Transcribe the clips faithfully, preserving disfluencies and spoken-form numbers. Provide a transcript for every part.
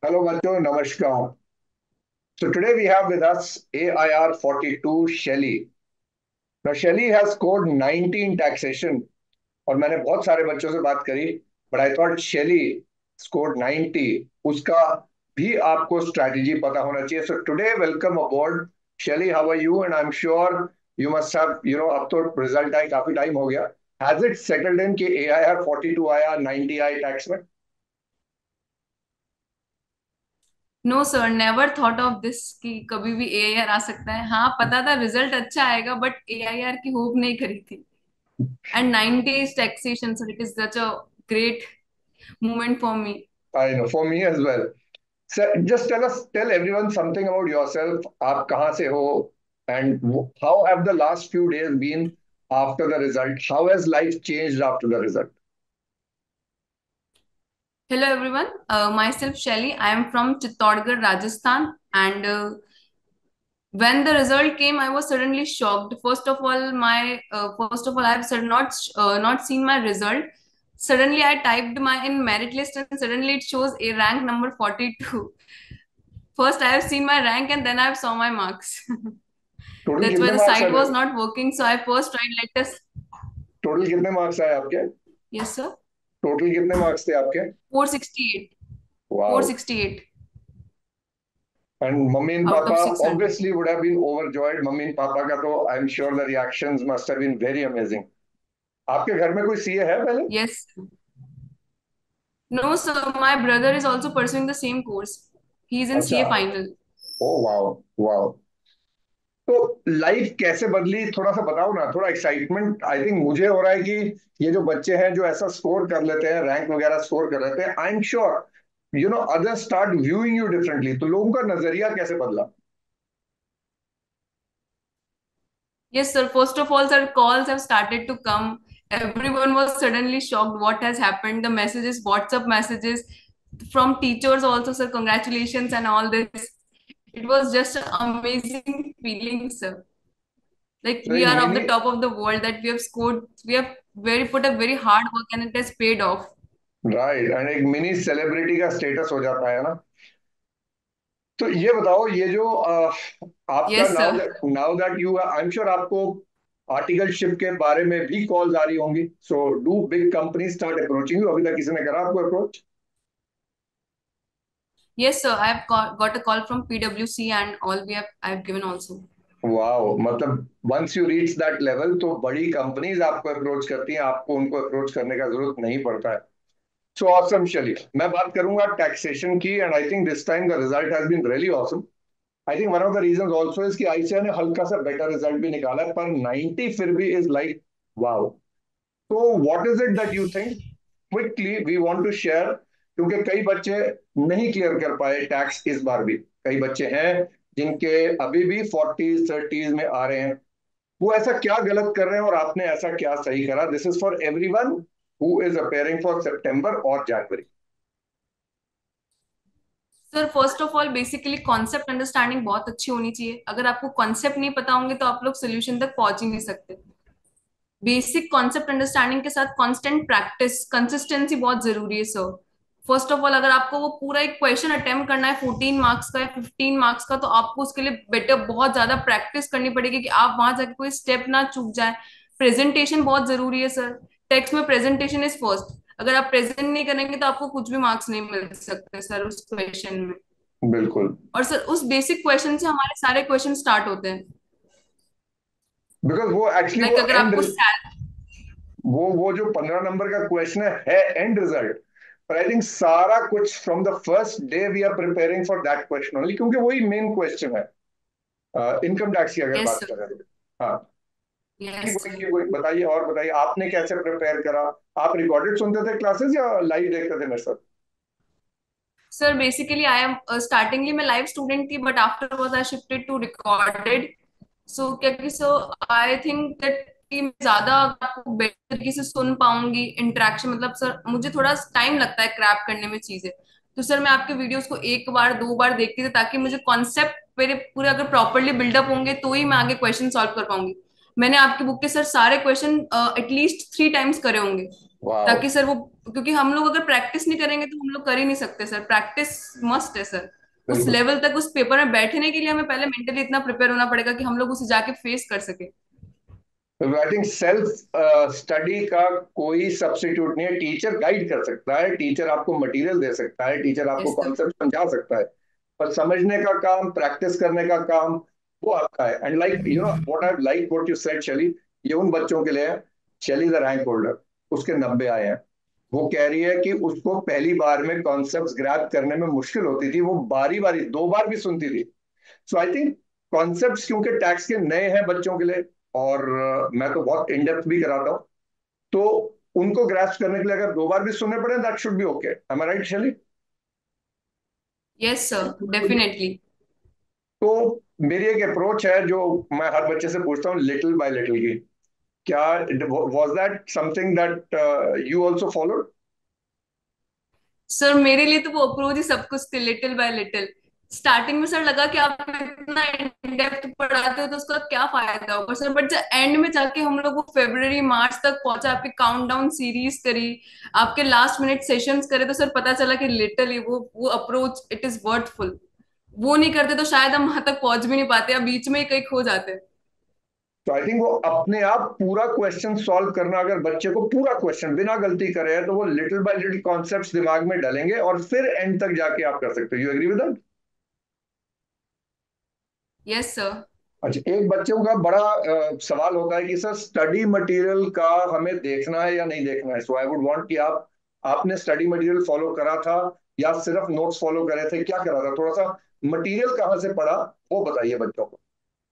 Hello, बच्चों नमस्कार. So today we have with us A I R forty-two Shelly. Now Shelly has scored ninety in taxation. और मैंने बहुत सारे बच्चों से बात करी, but I thought Shelly scored ninety. उसका भी आपको strategy पता होना चाहिए. So today welcome aboard Shelly. How are you? And I'm sure you must have, you know, अब तो result आए काफी टाइम हो गया. Has it settled in कि A I R forty-two आया, ninety आए टैक्स में? No sir, never thought of this कि कभी भी एआईआर आ सकता है। हाँ, पता था रिजल्ट अच्छा आएगा, बट एआईआर की होप नहीं करी थी। And ninety is taxation, sir it is such a great moment for me. I know, for me as well. So just tell us, tell everyone something about yourself. आप कहाँ से हो and how have the last few days been after the result? How has life changed after the result? Hello everyone, myself Shaily. I am from Chittorgarh, Rajasthan. And when the result came, I was suddenly shocked. First of all, my uh, first of all, I've sud- not uh, not seen my result. Suddenly, I typed my in merit list, and suddenly it shows a rank number forty-two. First, I have seen my rank, and then I saw my marks. Total That's why कितने the marks site आए? was not working. So I first tried let us. Total कितने marks आए आपके? Yes, sir. Total कितने marks थे आपके? four sixty-eight. Wow. four sixty-eight And mummy and out papa of six hundred. obviously would have been overjoyed. मम्मी and पापा का तो I'm sure the reactions must have been very amazing. आपके घर में कोई सीए है पहले? Yes. No, sir. My brother is also pursuing the same course. He is in अच्छा. C A final. Oh wow. Wow. तो लाइफ कैसे बदली थोड़ा सा बताओ ना. थोड़ा एक्साइटमेंट आई थिंक मुझे हो रहा है कि ये जो बच्चे हैं जो ऐसा स्कोर कर लेते हैं, रैंक वगैरह स्कोर कर लेते हैं, I am sure you know other start viewing you differently. तो लोगों का नजरिया कैसे बदला? Yes, sir. First of all, sir, calls have started to come. Everyone was suddenly shocked what has happened. The messages, WhatsApp messages from teachers also, sir, congratulations and all this. It was just an amazing feeling, sir. Like तो we एक are of mini. the top of the world, that we have scored, we have very put a very hard work and it has paid off. Right. And एक mini celebrity का status हो जाता है ना. तो ये बताओ ये जो अ, आपका Yes, now sir. That now that you I am sure आपको आर्टिकलशिप के बारे में भी कॉल्स आ रही होंगी. So do big company start approaching you? अभी तक किसी ने करा आपको approach? Yes, sir. I have got, got a call from P W C and all we have I have given also. Wow. मतलब once you reach that level तो बड़ी companies आपको अप्रोच करती हैं, आपको उनको अप्रोच करने का जरूरत नहीं पड़ता है. So awesome. चलिए मैं बात करूंगा टैक्सेशन की. And I think this time the result has been really awesome. I think one of the reasons also is कि आईसीएआई ने हल्का सा बेटर रिजल्ट भी निकाला है, पर नाइंटी फिर भी इज लाइक वाओ. तो what is it that you think quickly we want to share, क्योंकि कई बच्चे नहीं क्लियर कर पाए टैक्स इस बार भी. कई बच्चे हैं जिनके अभी भी फोर्टीज थर्टीज में आ रहे हैं. वो ऐसा क्या गलत कर रहे हैं और आपने ऐसा क्या सही करा? This is for everyone who is appearing for सितंबर और जनवरी. Sir first of all basically concept understanding बहुत अच्छी होनी चाहिए। अगर आपको कॉन्सेप्ट नहीं पता होंगे तो आप लोग सोल्यूशन तक पहुंच ही नहीं सकते। बेसिक कॉन्सेप्ट अंडरस्टैंडिंग के साथ कांस्टेंट प्रैक्टिस, कंसिस्टेंसी बहुत जरूरी है सर। फर्स्ट ऑफ ऑल अगर आपको वो पूरा एक क्वेश्चन अटेम्प्ट करना है फोर्टीन मार्क्स का या फिफ्टीन मार्क्स का, तो आपको उसके लिए बेटर बहुत ज्यादा प्रैक्टिस करनी पड़ेगी कि आप वहां जाके कोई स्टेप ना चूक जाए। प्रेजेंटेशन बहुत जरूरी है सर। टेक्स्ट में प्रेजेंटेशन इज फर्स्ट। अगर आप प्रेजेंट नहीं करेंगे तो आपको कुछ भी मार्क्स नहीं मिल सकते सर उस क्वेश्चन में। बिल्कुल. और सर उस बेसिक क्वेश्चन से हमारे सारे क्वेश्चन स्टार्ट होते हैं। बिकॉज वो एक्चुअली लाइक वो like अगर एंड आपको सैल वो वो जो पंद्रह नंबर का क्वेश्चन है है एंड रिजल्ट. पर आई थिंक सारा कुछ from the first day we are preparing for that question only, क्योंकि वही मेन क्वेश्चन है इनकम टैक्स की अगर यस बात सर। करें तो. हाँ. Yes Keep going, sir. keep going. बताइए और बताइए आपने कैसे प्रिपेयर करा? आप रिकॉर्डेड सुनते थे क्लासेस या लाइव देखते थे मेरे साथ? Sir basically I am startingly मैं लाइव स्टूडेंट थी, but after was I shifted to recorded. So क्योंकि सो आई थिंक दैट कि मैं ज्यादा आपको बेटर तरीके से सुन पाऊंगी। इंटरेक्शन मतलब सर मुझे थोड़ा टाइम लगता है क्रैप करने में चीजें। तो सर मैं आपके वीडियोस को एक बार दो बार देखती थी ताकि मुझे कॉन्सेप्ट मेरे पूरे अगर प्रॉपरली बिल्डअप होंगे तो ही मैं आगे क्वेश्चन सॉल्व कर पाऊंगी। मैंने आपकी बुक के सर सारे क्वेश्चन एटलीस्ट थ्री टाइम्स करे होंगे, वाह। ताकि सर वो, क्योंकि हम लोग अगर प्रैक्टिस नहीं करेंगे तो हम लोग कर ही नहीं सकते सर, प्रैक्टिस मस्ट है सर। उस बिल्कुल। लेवल तक उस पेपर में बैठने के लिए हमें पहले मेंटली इतना प्रिपेयर होना पड़ेगा कि हम लोग उसे जाके फेस कर सके। आई थिंक सेल्फ स्टडी का कोई सब्स्टिट्यूट नहीं है। टीचर गाइड कर सकता है, टीचर आपको मटेरियल दे सकता है, टीचर आपको यस सर। कॉन्सेप्ट समझा सकता है, पर समझने का काम, प्रैक्टिस करने का काम वो आपका है। And like you know what I like what you said Shaily, ये उन बच्चों के लिए है। शैली द रैंक होल्डर, उसके नब्बे आए हैं। वो कह रही है कि उसको पहली बार में कॉन्सेप्ट्स ग्रैब करने में मुश्किल होती थी, वो बारी बारी दो बार भी सुनती थी। सो आई थिंक कॉन्सेप्ट्स क्योंकि टैक्स के नए हैं बच्चों के लिए, और uh, मैं तो बहुत इन डेप्थ भी कराता हूँ, तो उनको ग्रास्प करने के लिए अगर दो बार भी सुनने पड़े, that should be okay. Am I right Shaily? Yes sir, definitely. तो मेरी एक अप्रोच है जो मैं हर बच्चे से पूछता हूँ, लिटिल बाय लिटिल की। क्या was that something that you also followed? Sir मेरे लिए तो वो अप्रोच ही सब कुछ थे, लिटिल बाय लिटिल। स्टार्टिंग में सर लगा कि आप इतना इन डेप्थ पढ़ाते हो तो उसका क्या फायदा होगा सर, बट जब एंड में जाके हम लोग वो फरवरी मार्च तक पहुंचा, आपकी काउंटडाउन सीरीज करी, आपके लास्ट मिनट सेशंस करे, तो सर पता चला कि लिटरली वो वो अप्रोच इट इज वर्थफुल। वो नहीं करते तो शायद हम वहां तक पहुंच भी नहीं पाते, या बीच में ही कहीं खो जाते। तो आई थिंक वो अपने आप पूरा क्वेश्चन सॉल्व करना, अगर बच्चे को पूरा क्वेश्चन बिना गलती करे है, तो वो लिटिल बाय लिटिल कॉन्सेप्ट्स दिमाग में डालेंगे और फिर एंड तक जाके आप कर सकते हो। You agree with that? Yes sir. अच्छा, एक बच्चों का बड़ा अ, सवाल होता है कि सर स्टडी मटेरियल का हमें देखना है या नहीं देखना है। सो आई वुड वांट कि आप आपने स्टडी मटेरियल फॉलो करा था या सिर्फ नोट्स फॉलो करे थे, क्या करा था? थोड़ा सा मटेरियल कहाँ से पढ़ा वो बताइए बच्चों को।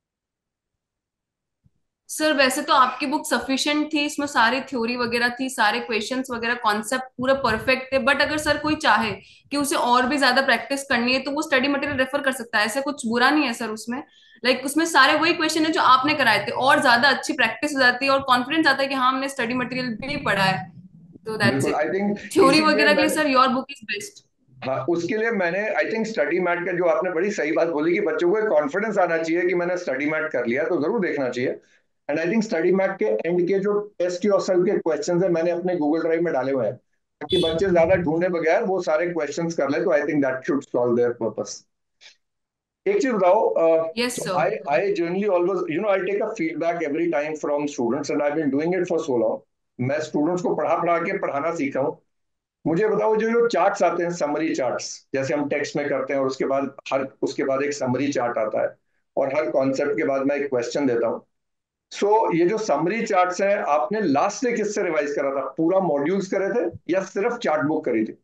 सर वैसे तो आपकी बुक सफिशिएंट थी, इसमें सारी थ्योरी वगैरह थी, सारे क्वेश्चंस वगैरह कॉन्सेप्ट पूरा परफेक्ट थे, बट अगर सर कोई चाहे कि उसे और भी ज्यादा प्रैक्टिस करनी है तो वो स्टडी मटेरियल रेफर कर सकता है, ऐसा कुछ बुरा नहीं है सर उसमें। लाइक like, उसमें सारे वही क्वेश्चन है जो आपने कराए थे, और ज्यादा अच्छी प्रैक्टिस हो जाती है और कॉन्फिडेंस आता है कि हाँ हमने स्टडी मटेरियल भी पढ़ा है। तो दैट्स बिल्कुल, इट। आई थिंक थ्योरी इसीलिए वगैरह के लिए मैंने, sir your book is best. हाँ उसके लिए मैंने आई थिंक स्टडी मैट का, जो आपने बड़ी सही बात बोली कि बच्चों को एक कॉन्फिडेंस आना चाहिए कि मैंने स्टडी मैट कर लिया, तो जरूर देखना चाहिए। And I think study mat के एंड के जो टेस्ट योरसेल्फ के क्वेश्चंस है, मैंने अपने गूगल ड्राइव में डाले हुए हैं, ताकि बच्चे ज्यादा ढूंढने बगैर वो सारे क्वेश्चंस कर ले। तो I think that should solve their purpose. एक चीज बताओ, yes so sir. I I generally always you know I take a feedback every time from students and I've been doing it for so long. मैं students को पढ़ा पढ़ा के पढ़ाना सीखा हूँ। मुझे बताओ, जो जो चार्ट्स आते हैं, समरी चार्ट्स, जैसे हम टेक्स्ट में करते हैं और उसके बाद हर उसके बाद एक समरी चार्ट आता है, और हर कॉन्सेप्ट के बाद मैं एक क्वेश्चन देता हूँ। सो so, ये जो समरी चार्ट्स हैं, आपने लास्ट से किससे रिवाइज करा था? पूरा मॉड्यूल्स करे थे या सिर्फ चार्ट बुक करी थी?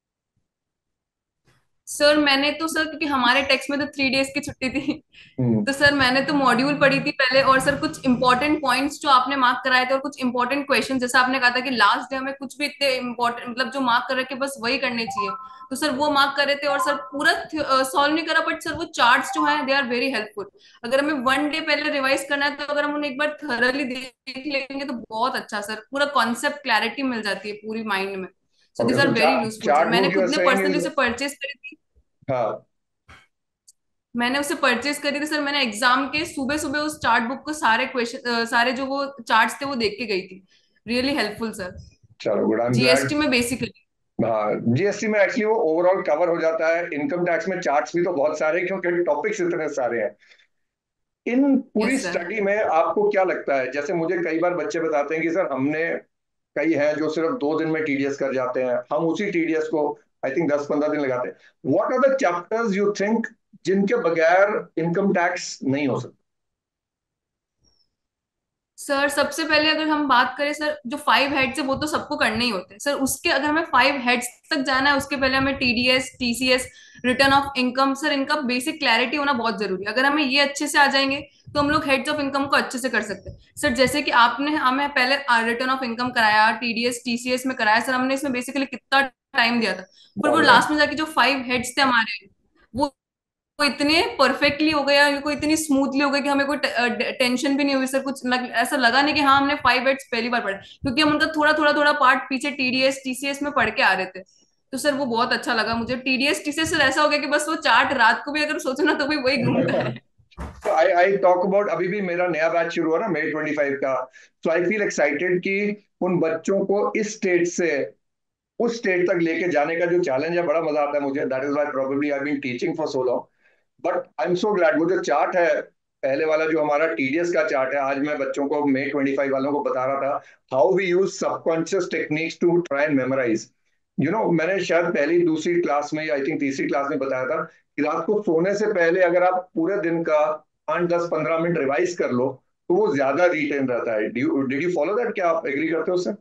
सर मैंने तो सर, क्योंकि हमारे टेक्स्ट में तो थ्री डेज की छुट्टी थी, हम्म। तो सर मैंने तो मॉड्यूल पढ़ी थी पहले, और सर कुछ इंपॉर्टेंट पॉइंट्स जो आपने मार्क कराए थे और कुछ इंपॉर्टेंट क्वेश्चन, जैसा आपने कहा था कि लास्ट डे हमें कुछ भी इतने इंपॉर्टेंट मतलब जो मार्क कर रखे बस वही करने चाहिए, तो सर वो मार्क कर रहे थे। और सर पूरा सॉल्व नहीं करा, बट सर वो चार्ट्स जो हैं दे आर वेरी हेल्पफुल। अगर हमें वन डे पहले रिवाइज करना है तो अगर हम उन्हें एक बार थरली देख लेंगे तो बहुत अच्छा सर, पूरा कॉन्सेप्ट क्लैरिटी मिल जाती है पूरी माइंड में। So okay, these so are very useful sir, chart मैंने बुक यू आर खुद ने सेइंग पर्सनली इज, उसे परचेज करी थी। हाँ। मैंने उसे परचेज करी थी सर, मैंने एग्जाम के सुबह सुबह उस चार्ट बुक को सारे क्वेश्चन सारे जो वो चार्ट्स थे वो देख के गई थी। Really helpful sir. चलो good, I am glad. GST में बेसिकली। हाँ, जीएसटी में एक्चुअली वो ओवरऑल कवर हो जाता है। इनकम टैक्स में चार्ट्स भी तो बहुत सारे हैं, क्योंकि टॉपिक्स इतने सारे हैं। इन पूरी यस सर। स्टडी में आपको क्या लगता है? जैसे मुझे कई बार बच्चे बताते हैं कि सर हमने, कई हैं जो सिर्फ दो दिन में टीडीएस कर जाते हैं, हम उसी टीडीएस को आई थिंक दस पंद्रह दिन लगाते हैं। What are the chapters you think जिनके बगैर इनकम टैक्स नहीं हो सकता? सर सबसे पहले अगर हम बात करें सर, जो फाइव हेड्स है वो तो सबको करने ही होते हैं सर, उसके अगर हमें फाइव हेड्स तक जाना है उसके पहले हमें TDS, TCS, return of income, sir इनका बेसिक क्लैरिटी होना बहुत जरूरी है। अगर हमें ये अच्छे से आ जाएंगे तो हम लोग हेड्स ऑफ इनकम को अच्छे से कर सकते हैं सर। जैसे कि आपने हमें पहले रिटर्न ऑफ इनकम कराया, टीडीएस टीसीएस में कराया सर, हमने इसमें बेसिकली कितना टाइम दिया था, पर वो बहुत लास्ट ज्यादा। में जाके जो फाइव हेड्स थे हमारे, वो वो इतने परफेक्टली हो गया, उनको इतनी स्मूथली हो गया कि हमें कोई टेंशन भी नहीं हुई सर, कुछ लग, ऐसा लगा नहीं कि हाँ हमने फाइव एड्स पहली बार पढ़ा, क्योंकि हम उनका थोड़ा थोड़ा थोड़ा पार्ट पीछे टीडीएस टीसीएस में पढ़ के आ रहे थे। तो सर वो बहुत अच्छा लगा मुझे। टीडीएस टीसीएस सर ऐसा हो गया कि बस वो चार्ट रात को भी अगर सोचो ना तो भी वही घूमता है। आई आई टॉक अबाउट, अभी भी मेरा नया बैच शुरू हुआ ना मई ट्वेंटी फाइव का। सो आई फील एक्साइटेड कि उन बच्चों को इस स्टेट से उस स्टेट तक लेके जाने का जो चैलेंज है, बड़ा मजा आता है मुझे। That is why probably I been teaching for so long. But I am so glad, वो जो चार्ट है पहले वाला, जो हमारा टीडीएस का चार्ट है, आज मैं बच्चों को मई ट्वेंटी फाइव वालों को बता रहा था how we use subconscious techniques to try and memorise. You know, मैंने शायद पहली दूसरी क्लास में, आई थिंक तीसरी क्लास में बताया था कि रात को सोने से पहले अगर आप पूरे दिन का पाँच दस पंद्रह मिनट रिवाइज कर लो तो वो ज्यादा रिटेन रहता है। Did you follow that? क्या आप एग्री करते हो उससे?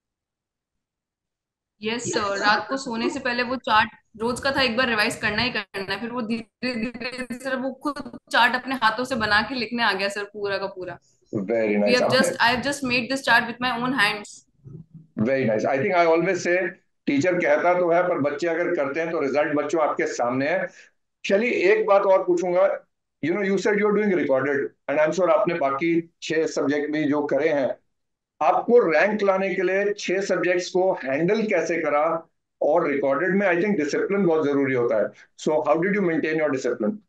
यस सर, रात को सोने से पहले वो चार्ट रोज का था, एक बार रिवाइज करना ही करना है। फिर वो धीरे धीरे सर वो खुद चार्ट अपने हाथों से बना के लिखने आ गया सर, पूरा का पूरा। Very we nice. Have just I have just made this chart with my own hands. Very nice. I think I always say, teacher कहता तो है पर बच्चे अगर करते हैं तो रिजल्ट बच्चों आपके सामने है। चलिए एक बात और पूछूंगा। You know, you said you are doing recorded and I am sure आपने बाकी छह सब्जेक्ट भी जो करे हैं। आपको रैंक लाने के लिए छह सब्जेक्ट्स को हैंडल कैसे करा? और रिकॉर्डेड में आई थिंक डिसिप्लिन बहुत जरूरी होता है। So how did you maintain your discipline?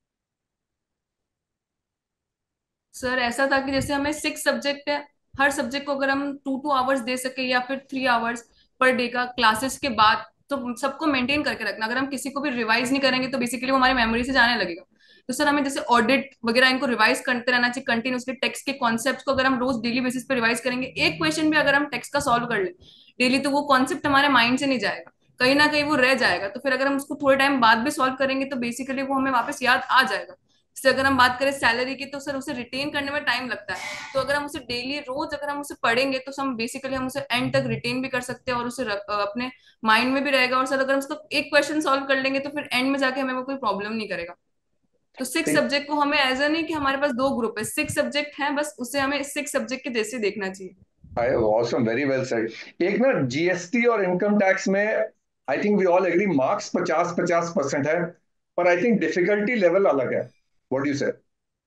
Sir ऐसा था कि जैसे हमें सिक्स सब्जेक्ट है, हर सब्जेक्ट को अगर हम टू टू आवर्स दे सके या फिर थ्री आवर्स पर डे का क्लासेस के बाद, तो सबको मेंटेन करके रखना। अगर हम किसी को भी रिवाइज नहीं करेंगे तो बेसिकली वो हमारी मेमोरी से जाने लगेगा। तो सर हमें जैसे ऑडिट वगैरह इनको रिवाइज करते रहना चाहिए कंटिन्यूसली। टेक्स्ट के कॉन्सेप्ट को अगर हम रोज डेली बेसिस पे रिवाइज करेंगे, एक क्वेश्चन भी अगर हम टेक्स्ट का सॉल्व कर ले डेली, तो वो कॉन्सेप्ट हमारे माइंड से नहीं जाएगा, कहीं ना कहीं वो रह जाएगा। तो फिर अगर हम उसको थोड़े टाइम बाद भी सॉल्व करेंगे तो बेसिकली वो हमें वापस याद आ जाएगा। जैसे अगर हम बात करें सैलरी की, तो सर उसे रिटेन करने में टाइम लगता है। तो अगर हम उसे डेली रोज अगर हम उसे पढ़ेंगे तो हम बेसिकली हम उसे एंड तक रिटेन भी कर सकते हैं और उसे रख, अपने माइंड में भी रहेगा। और सर अगर हम उसका एक क्वेश्चन सॉल्व कर लेंगे तो फिर एंड में जाके हमें वो कोई प्रॉब्लम नहीं करेगा। तो सिक्स सब्जेक्ट को हमें ऐसा नहीं कि हमारे पास दो ग्रुप है, सिक्स सब्जेक्ट हैं, बस उसे हमें सिक्स सब्जेक्ट के जैसे देखना चाहिए। Awesome, very well said. एक ना जीएसटी और इनकम टैक्स में I think we all agree marks पचास पचास परसेंट है, पर आई थिंक डिफिकल्टी लेवल अलग है। What do you say?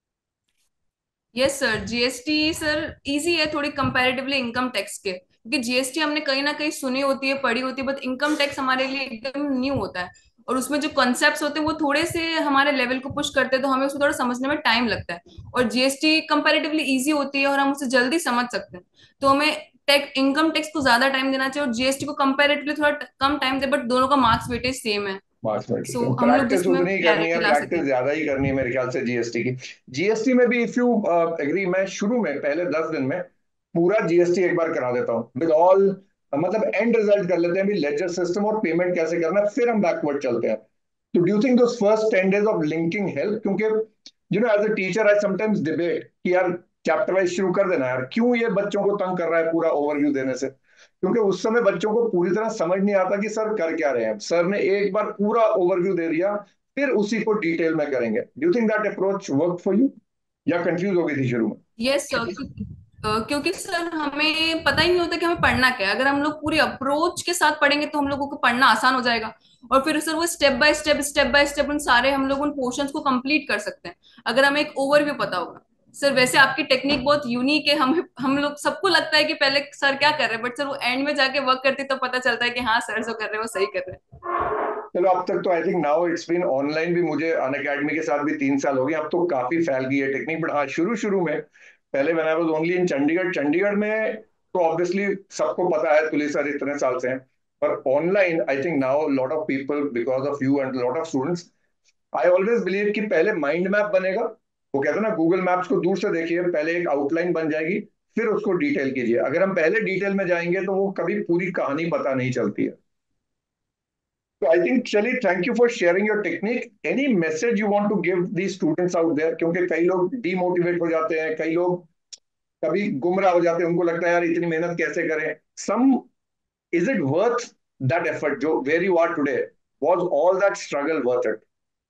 Yes sir, GST sir easy है थोड़ी कंपैरेटिवली इनकम टैक्स के, क्योंकि जीएसटी हमने कहीं ना कहीं सुनी होती है, पढ़ी होती है, बट इनकम टैक्स हमारे लिए एकदम न्यू होता है। और उसमें जो कॉन्सेप्ट्स होते हैं वो थोड़े से हमारे लेवल को पुश करते हैं, तो हमें उसको थोड़ा समझने में टाइम लगता है। और जीएसटी कंपैरेटिवली इजी होती है और हम उसे जल्दी समझ सकते हैं। तो हमें टेक इनकम टैक्स को ज्यादा टाइम देना चाहिए और जीएसटी को कंपैरेटिवली थोड़ा कम टाइम दे, बट दोनों का मार्क्स वेटेज सेम है। मार्क्स में सो हम लोग प्रैक्टिस जिसमें उतनी ही करनी है, क्लैरिटी ला प्रैक्टिस सके। ज्यादा ही करनी है मेरे ख्याल से जीएसटी की। जीएसटी में भी इफ यू एग्री, मैं शुरू में पहले दस दिन में पूरा जीएसटी एक बार करा देता हूँ विद ऑल, मतलब एंड रिजल्ट कर लेते हैं भी, लेजर सिस्टम और पेमेंट कैसे करना है, फिर हम बैकवर्ड चलते हैं। तो do you think those first ten days of linking help? क्योंकि you know as a teacher I sometimes debate कि यार चैप्टर वाइज शुरू कर देना यार, क्यों ये बच्चों को तंग कर रहा है पूरा ओवरव्यू देने से? क्योंकि उस समय बच्चों को पूरी तरह समझ नहीं आता कि सर कर क्या रहे हैं। सर ने एक बार पूरा ओवरव्यू दे दिया, फिर उसी को डिटेल में करेंगे। Do you think that approach work for you, या कंफ्यूज हो गई थी शुरू में? यस सर, क्योंकि अ, क्योंकि सर हमें पता ही नहीं होता कि हमें पढ़ना क्या है। अगर हम लोग पूरी अप्रोच के साथ पढ़ेंगे तो हम लोगों को पढ़ना आसान हो जाएगा। और फिर सर वो step by step step by step उन सारे हम लोग उन पोर्शंस को कंप्लीट कर सकते हैं, अगर हमें एक ओवरव्यू पता होगा। सर वैसे आपकी टेक्निक बहुत यूनिक है, हम हम लोग सबको लगता है कि पहले सर क्या कर रहे हैं, बट सर वो एंड में जाके वर्क करते तो पता चलता है कि हाँ सर जो कर रहे हैं वो सही कर रहे हैं। चलो, अब तक तो I think now it's been online भी, मुझे अन अकेडमी के साथ भी तीन साल हो गए, अब तो काफी फैल गई है टेक्निक। बट हाँ, शुरू शुरू में पहले when I was only in Chandigarh, Chandigarh में तो ऑब्वियसली सबको पता है तुली सर इतने साल से हैं। पर online I think now lot of people, because of you and lot of students, I always believe कि पहले माइंड मैप बनेगा। वो कहते हैं ना, गूगल मैप्स को दूर से देखिए, पहले एक आउटलाइन बन जाएगी, फिर उसको डिटेल कीजिए। अगर हम पहले डिटेल में जाएंगे तो वो कभी पूरी कहानी पता नहीं चलती है। तो आई थिंक, चलिए, thank you for sharing your technique. Any message you want to give the students out there? क्योंकि कई लोग डीमोटिवेट हो जाते हैं, कई लोग कभी गुमराह हो जाते हैं, उनको लगता है यार इतनी मेहनत कैसे करें। Some, is it worth that effort? जो where you are today, was all that struggle worth it?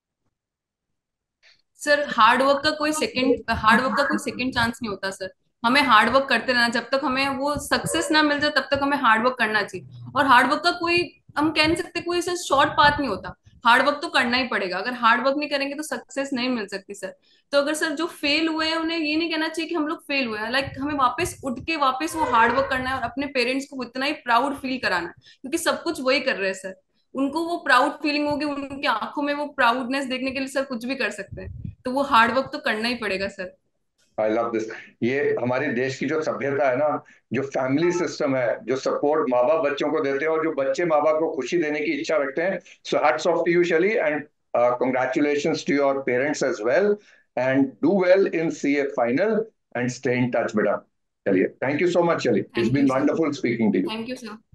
Sir hard work का कोई सेकंड हार्ड वर्क का कोई सेकंड चांस नहीं होता सर। हमें हार्ड वर्क करते रहना, जब तक हमें वो सक्सेस ना मिल जाए तब तक हमें हार्ड वर्क करना चाहिए। और हार्ड वर्क का कोई, हम कह नहीं सकते कोई सर शॉर्ट पाथ नहीं होता। हार्ड वर्क तो करना ही पड़ेगा, अगर हार्ड वर्क नहीं करेंगे तो सक्सेस नहीं मिल सकती सर। तो अगर सर जो फेल हुए हैं उन्हें ये नहीं कहना चाहिए कि हम लोग फेल हुए हैं, लाइक हमें वापस उठ के वापस वो हार्ड वर्क करना है और अपने पेरेंट्स को उतना ही प्राउड फील कराना है, क्योंकि सब कुछ वही कर रहे हैं सर। उनको वो प्राउड फीलिंग होगी, उनकी आंखों में वो प्राउडनेस देखने के लिए सर कुछ भी कर सकते हैं। तो वो हार्ड वर्क तो करना ही पड़ेगा सर। I love this. ये हमारे देश की जो सभ्यता है ना, जो फैमिली सिस्टम है, जो सपोर्ट माँ बाप बच्चों को देते हैं और जो बच्चे माँ बाप को खुशी देने की इच्छा रखते हैं, so hats off to you Shaily, and congratulations to your parents as well, and do well in CA final, and stay in touch बेटा। चलिए, थैंक यू सो मच, चलिए, it's thank you been sir. Wonderful speaking to you. Thank you sir.